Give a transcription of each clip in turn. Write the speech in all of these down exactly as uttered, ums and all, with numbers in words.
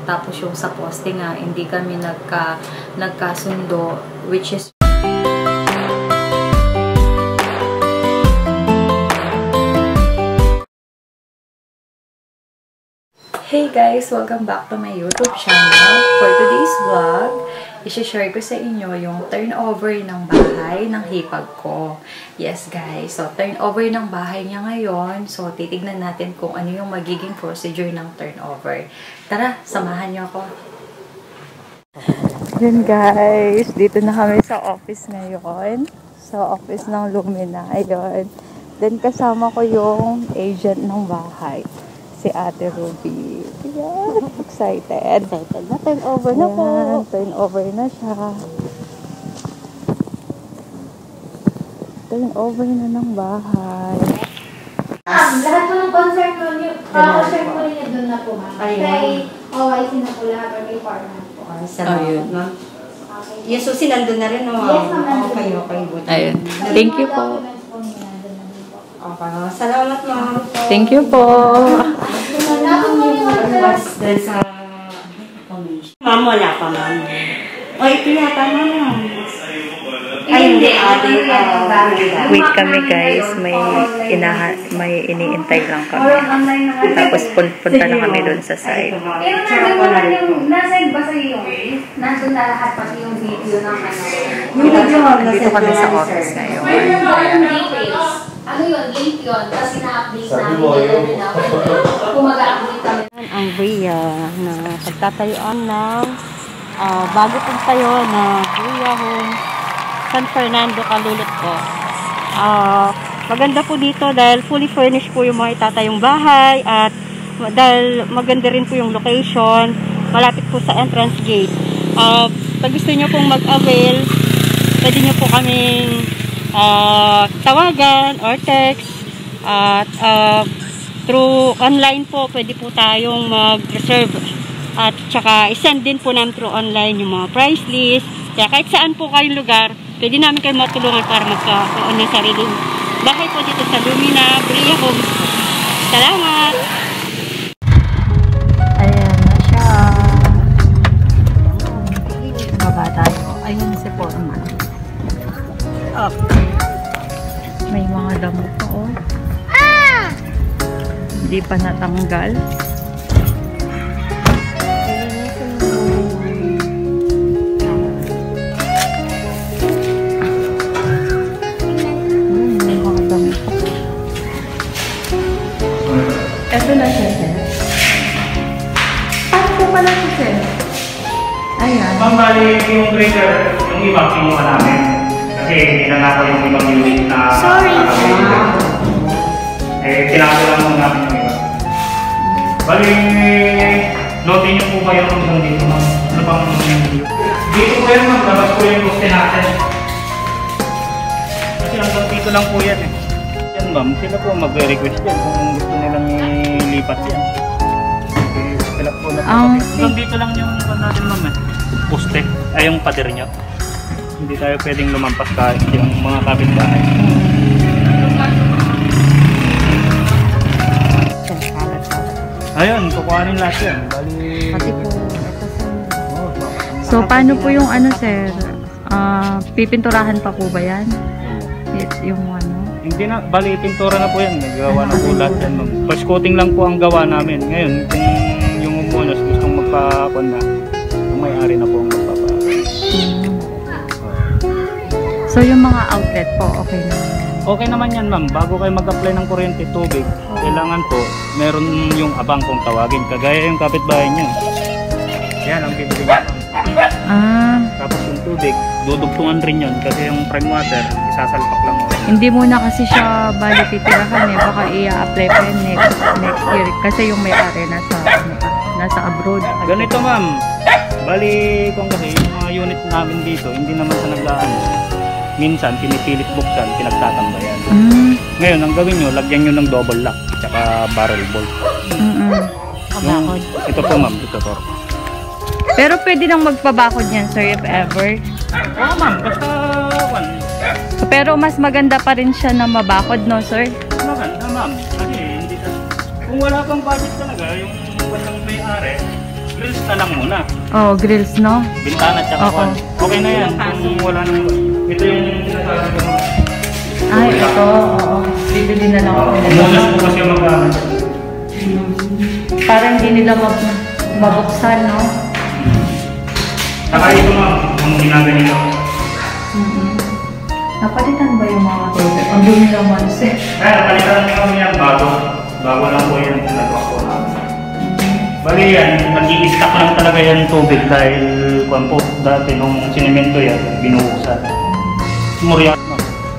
Tapos yung sa poste nga, hindi kami nagka, nagkasundo, which is Hey guys! Welcome back to my YouTube channel. For today's vlog, i-share ko sa inyo yung turnover ng bahay ng hipag ko. Yes guys, so turnover ng bahay niya ngayon. So titignan natin kung ano yung magiging procedure ng turnover. Tara, samahan niyo ako. Yun guys, dito na kami sa office ngayon. Sa office ng Lumina. Ayun. Then kasama ko yung agent ng bahay. Si Ate Ruby. Ayan, excited. Excited na. Turn over na po. Turn over na siya. Turn over na ng bahay. Um, lahat po ng concert ko niyo, concert ko niya doon na po, ma'am. Kay O Y C na po lahat or kay Farman po. Ay, salamat, ma'am. Yung susi nandun na rin, no? Yes, ma'am. Okay, okay. Ayun. Thank you po. Okay, salamat, ma'am. Thank you po. Dahil sa commission. Ma'am, wala pa, ma'am. O, ito yata, ma'am. Ay, hindi. Wait kami guys. May inaha, may iniintay lang kami. Tapos pun punta na kami doon sa side. Pero nandun naman yung, nasa ba sa iyo? Nandun na lahat pati yung video ng ano. Yung video, ma'am. Dito kami sa office ngayon. Yung details. Ano yun? Late yun. Tapos ina-update namin. Gano'n na. Kung mag-update kami. Ang Bria na pagtatayuan ng uh, bago pong tayo na Bria Home San Fernando, Calulot po. Uh, maganda po dito dahil fully furnished po yung mga itatayong bahay at dahil maganda rin po yung location, malapit po sa entrance gate. Uh, pag gusto nyo pong mag-avail, pwede nyo po kaming uh, tawagan or text at uh, through online po, pwede po tayong mag-reserve at saka isend din po namin through online yung mga price list. Kaya kahit saan po kayong lugar, pwede namin kayo matulungan para magkaroon ng sariling bahay po dito sa Lumina, Bria Homes. Salamat! Ayan na siya. Baba tayo. Ayun si Foreman. Okay. May mga damo pa oh. Ah! Hindi pa natanggal. Ito na siya, sir. Paano po pala siya, sir? Ayan. Ma'am, bali yung breaker, yung iba, kinuha namin. Kasi hindi na natin yung ibang unit na... Sorry. Eh, kailangan lang muna namin yung iba. Bali, notin niyo po ba yung hanggang dito, ma'am? Ano bang dito po yan, ma'am. Labas po yung poste natin. Kasi hanggang dito lang po yan, eh. Yan, ma'am. Sila po mag-request yan kung gusto nilang ilipat yan. Eh, sila po na po. Um, Hanggang dito lang yung natin, ma'am, eh. Poste. Ay, yung pader niya. Hindi tayo pwedeng lumampas kahit yung mga kapitbahay. Ayun, kukuhanin lahat yan. Bali... Pati po, ito sa... Oh, so, paano po yung ano, sir? Uh, pipinturahan pa po ba yan? It's yung ano? Hindi na, bali, pintura na po yan. Nagawa na po lahat yan. First coating lang po ang gawa namin. Ngayon, kung yung umunos gustong magpapon na, yung may-ari na po ang magpapa. Hmm. So, yung mga outlet po, okay naman? Okay naman yan, ma'am. Bago kayo mag-apply ng kuryente, tubig, kailangan po, meron yung abang kung tawagin. Kagaya yung kapitbahay niya. Yan ang bibili niya. Ah. Tapos yung tubig, dudugtungan rin yun. Kasi yung prime water, isasalpak lang mo. Hindi muna kasi siya bali titirahan eh. Baka i-apply pa yun next, next year. Kasi yung may-ari nasa, ano pa, nasa abroad. Ganito, ma'am. Bali, kung kasi yung mga unit namin dito, hindi naman sa naglaan. Minsan, pinipilit buksan, pinagtatambayan. Mm. Ngayon, ang gawin nyo, lagyan nyo ng double lock, tsaka barrel bolt. Mm -mm. Yung, ito po, ma'am. Ito po. Pero pwede nang magpabakod yan, sir, if ever. Oo, ma'am. Basta, one. Pero mas maganda pa rin siya na mabakod, no, sir? Maganda, ma'am. Kasi, hindi ka... Kung wala pang budget talaga, yung walang may-ari, grills na lang muna. Oh, grills, no? Bintana tsaka Oo. kwan. Okay na yan. Kung wala nang... Ito yung sinasabi ko. Ay, ito. Oo. Bibili na lang ako nila. Munas po kasi yung magkakaroon. Parang hindi nila mag mabuksan, no? Saka ito ma'am, ang ginaganito. Mm-hmm. Napalitan ba yung mga tubig? Ang dumi naman, sir. Kaya napalitan kami yan bago. Bago lang po yan. Nagawa ko namin. Bali yan, nag-i-stack lang talaga yan tubig dahil kwan po, dati nung sinemento yan, binuhusan. Muriat mo.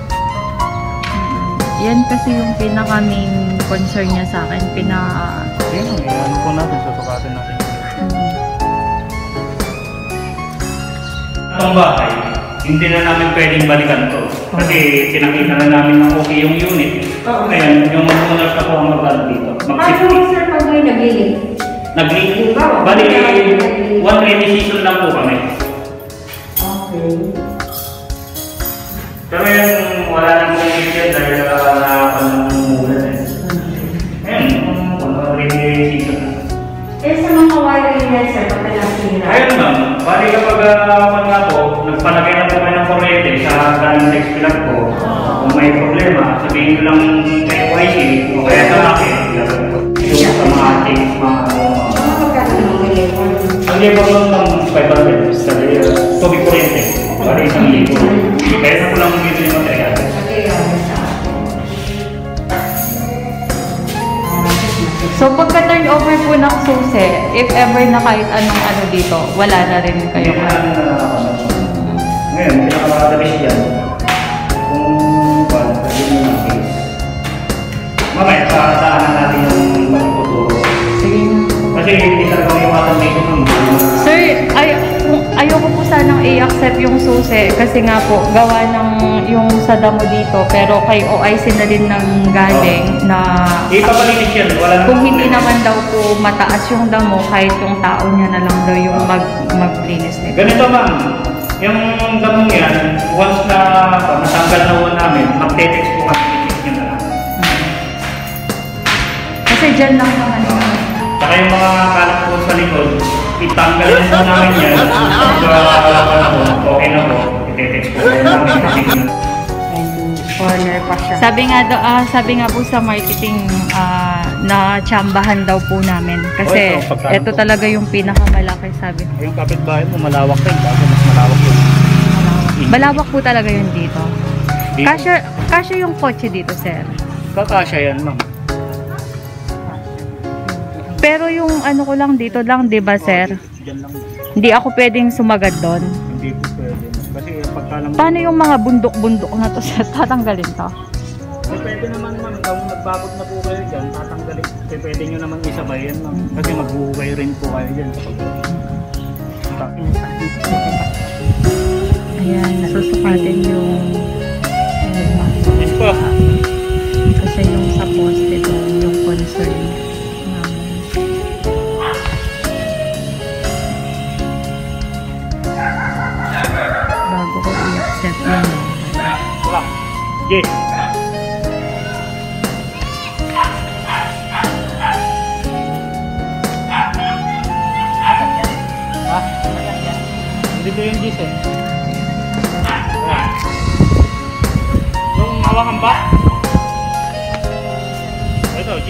Yan kasi yung pinaka-main concern niya sa akin. Pina... Yan, ano po natin, susukatin natin. Itong bahay, hindi na namin pwedeng balikan to. Kasi pinakita na namin na okay yung unit. Ngayon, yung mag-owners ako ang mag-ano dito. Paano sir pag may nag-ilig? Nag-leave. Bali, one rainy season lang po kami. Okay. Pero yan, wala nang kong yan dahil nakakalamulan eh. Ngayon, kung rainy season na. Eh sa mga wiring yan sir, pag nalasira? Ayun ma'am, bali kapag uh, nga po, nagpalagay na po kayo ng kuryente sa galing next pilat ko, kung may problema, sabihin ko lang kay Y C o kaya sa akin, ito sa mga tips, mga ang labor lang ng five hundred sa uh, tubig kuryente, bali isang libo. Kaya na ko lang bibili ng material. So, pagka-turn over po ng susi, if ever na kahit anong ano dito, wala na rin kayo. Hindi na na ngayon, pinakamakadalis yan. Kung paano, pwede mo ng case. Mamaya, pakataanan natin yung pagkuturo. Sige. Kasi hindi talaga may iwasan dito ng Sir, ay, ayoko po sanang i-accept yung susi kasi nga po, gawa ng yung sa damo dito, pero kay O I C na din ng galing na ipapalinis yan, wala kung hindi naman daw po mataas yung damo, kahit yung tao niya na lang daw yung mag, maglinis nito. Ganito ma'am, yung damong yan, once na matanggal na uwan namin, mag-tetext po kami, i-check nyo na lang. Kasi dyan lang naman yung Saka yung mga kalat po sa likod, itanggal na po namin yan. Pag okay na po, i-tetext po kayo namin kasi Corner pa siya. Sabi nga daw, ah, sabi nga po sa marketing ah, na tsambahan daw po namin kasi Oh, ito, pagkano ito po? talaga yung pinakamalaki, sabi. yung kapitbahay mo malawak rin, bago mas malawak yun. Malawak po talaga yun dito. Dito. Kasya, kasya yung kotse dito, sir. Kakasya yan ma'am. Pero yung ano ko lang dito lang, 'di ba, sir? Diyan lang. Hindi ako pwedeng sumagad doon. Hindi po pwede. Kasi pagka lang... Paano yung mga bundok-bundok na to, sir? Tatanggalin to? Eh, pwede naman ma'am, kung nagbabot na po kayo dyan, tatanggalin. Kasi pwede nyo naman isabay yan ma'am. Kasi magbuhukay rin po kayo dyan. Ayan, nasusukatin yung Yes po. kasi yung sa poste doon, yung concern namin. Bago ko i-accept yun. Wala. Yes. Ha? Hindi ko yung G's eh. Yung hawakan ba? Ito, G.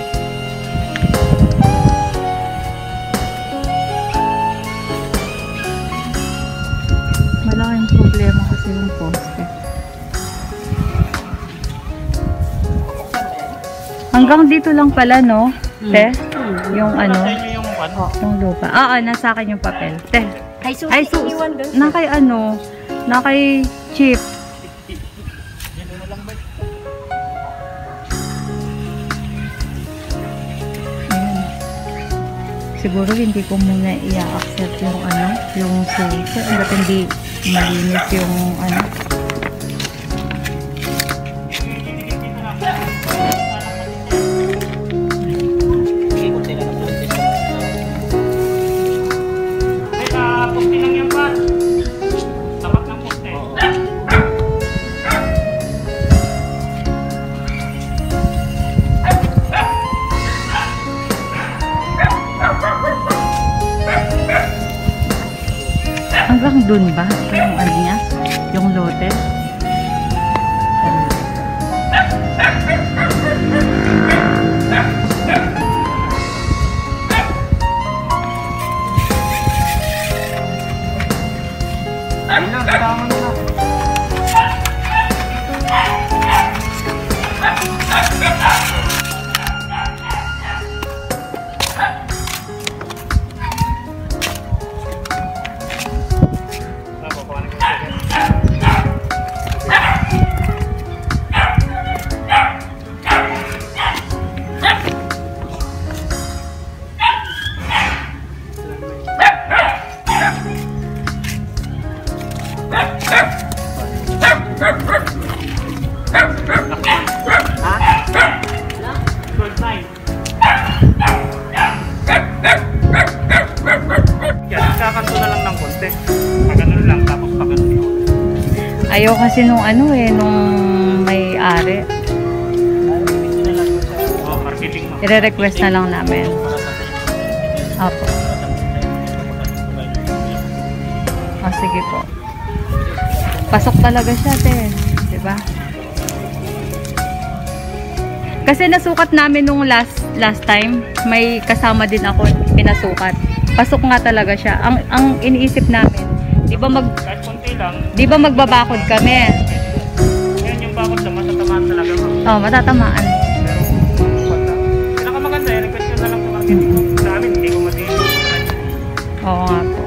Malaking problema kasi yung poste. Hanggang dito lang pala, no? Te? Yung ano? Sa inyo yung ano? Yung lupa. Ah, ah, nasa akin yung papel. Te. Ay, susi, Ay, sus. iniwan dun. Na kay ano? Na kay Chip. Yan na lang ba? Ayun. Siguro hindi ko muna i-accept yung ano, yung susi. Hanggat hindi malinis yung ano. Ay, ah, poste lang yan pa. Tapat ng poste. Hanggang dun ba? Yung ano niya? Yung lote? Ayun lang, tama na. Ayaw kasi nung ano eh, nung may-ari. Oh, marketing mo. I-request na lang namin. Opo. O, sige po. Pasok talaga siya, te. Diba? Kasi nasukat namin nung last last time, may kasama din ako, pinasukat. Pasok nga talaga siya. Ang, ang iniisip namin, di ba mag... Kahit konti lang. Di ba magbabakod kami? Ngayon yung bakod na matatamaan talaga. Oh, matatamaan. Pero, pinakamaganda eh, request ko na lang sa marketing mo. Sa amin, hindi ko matino. Oo nga po.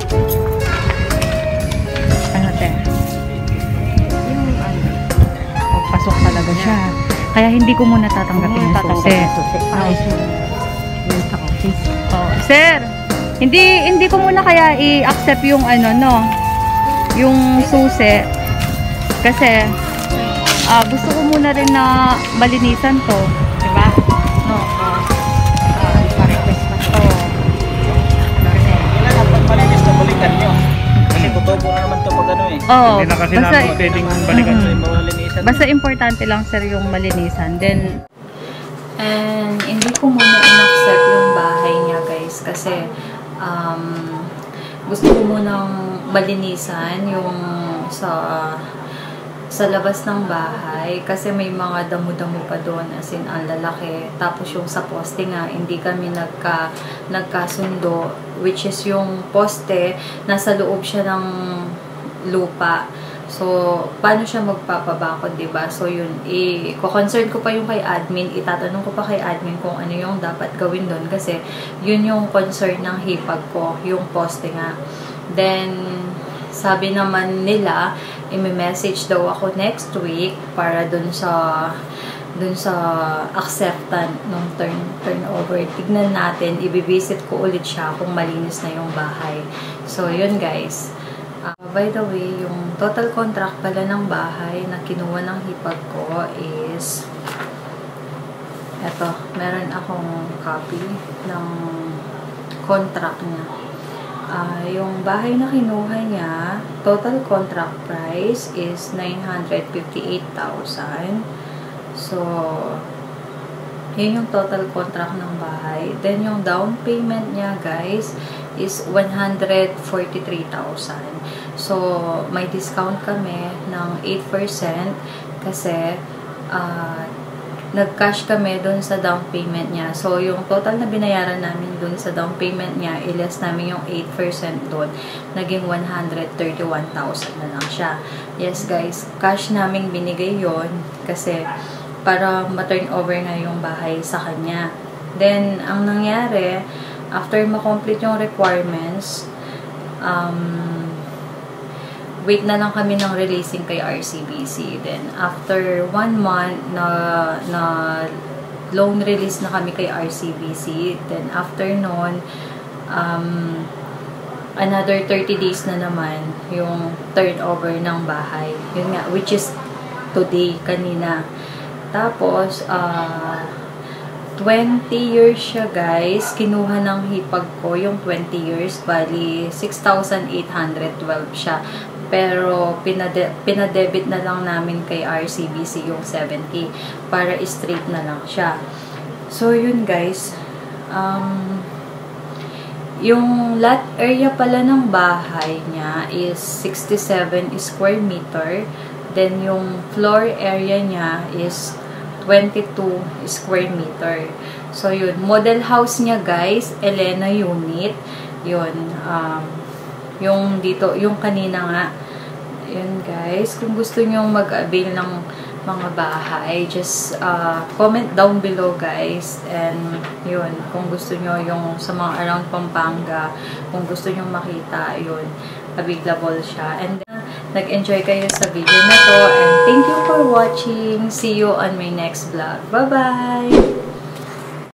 Ano, te? Yung ano, Oh, pasok talaga siya. Kaya hindi ko muna tatanggapin yung susi. Ay, sir. Yung takis. Oh, sir, hindi hindi ko muna kaya i-accept yung ano, no? Yung susi. Kasi ah, gusto ko muna rin na malinisan to, 'di ba? No. Ah, ipa-request pa to. Kasi kailangan pag malinis na balikan nyo. Kasi tutubo na naman to pag ano eh. Oh, Hindi na kasi basta, namin pwedeng balikan. Mm. So yung malinisan. basta importante lang sir yung malinisan. Then and hindi ko muna in-accept yung bahay niya, guys, kasi um, gusto ko munang malinisan yung sa sa labas ng bahay kasi may mga damo-damo pa doon, as in ang lalaki. Tapos yung sa poste nga, hindi kami nagka, nagkasundo, which is yung poste, nasa loob siya ng lupa. So, paano siya magpapabakod, diba? So, yun, i-concern ko pa yung kay admin, itatanong ko pa kay admin kung ano yung dapat gawin doon kasi yun yung concern ng hipag ko, yung poste nga. Then, sabi naman nila, i-message daw ako next week para dun sa dun sa acceptance ng turn turnover. Tignan natin, ibibisit ko ulit siya kung malinis na yung bahay. So, yun guys. Uh, by the way, yung total contract pala ng bahay na kinuha ng hipag ko is eto, meron akong copy ng contract niya. Uh, yung bahay na kinuha niya, total contract price is nine hundred fifty-eight thousand. So, yun yung total contract ng bahay. Then, yung down payment niya, guys, is one hundred forty-three thousand. So, may discount kami ng eight percent kasi uh, nag-cash kami dun sa down payment niya. So, yung total na binayaran namin dun sa down payment niya, iles namin yung eight percent dun. Naging one hundred thirty-one thousand na lang siya. Yes, guys. Cash namin binigay yon kasi para ma-turn over na yung bahay sa kanya. Then, ang nangyari, after ma-complete yung requirements, um, wait na lang kami ng releasing kay R C B C. Then, after one month na, na loan release na kami kay R C B C. Then, after nun, um, another thirty days na naman yung turnover ng bahay. Yun nga, which is today, kanina. Tapos, uh, twenty years siya, guys. Kinuha ng hipag ko yung twenty years. Bali, six thousand eight hundred twelve siya. Pero, pinade pinadebit na lang namin kay R C B C yung seven K para straight na lang siya. So, yun guys. Um, Yung lot area pala ng bahay niya is sixty-seven square meter. Then, yung floor area niya is twenty-two square meter. So, yun. Model house niya, guys, Elena unit. Yun. Um, yung dito, yung kanina nga. Yun, guys. Kung gusto nyo mag-avail ng mga bahay, just uh, comment down below, guys. And, yun. Kung gusto nyo yung sa mga around Pampanga, kung gusto nyo makita, yun. Available siya. And then, nag-enjoy kayo sa video na to. And thank you for watching. See you on my next vlog. Bye-bye!